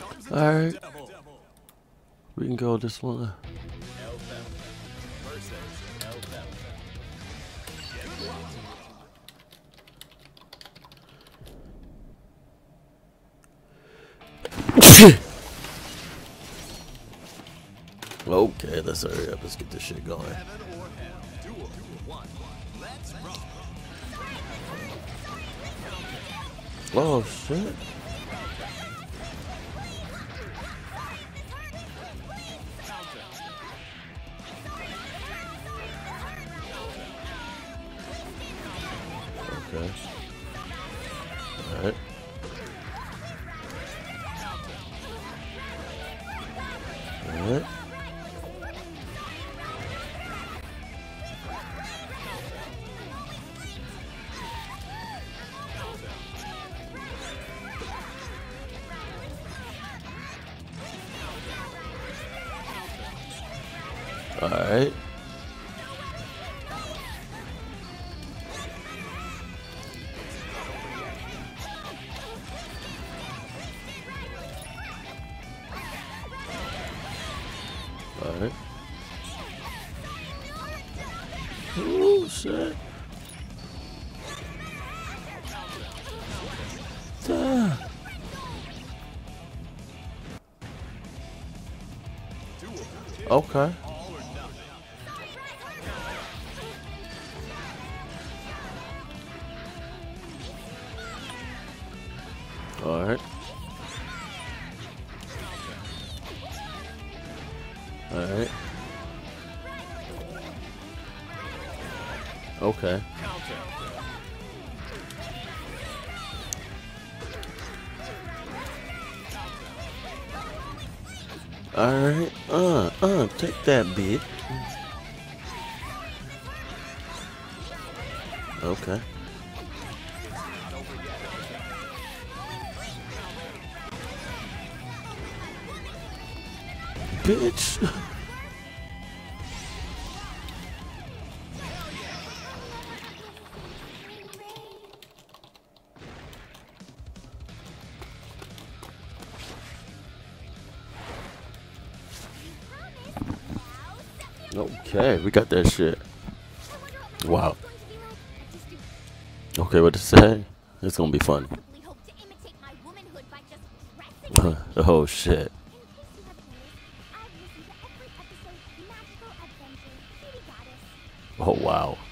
Alright. We can go this one. Okay, let's hurry up. Let's get this shit going. Oh shit. Okay. Alright. Alright. Alright. Alright. Oh shit. Okay. Alright. Alright. Okay. Alright. Take that bitch. Okay. Bitch. Okay, we got that shit. Wow. Okay, what to say? It's gonna be fun. Oh shit. Oh wow.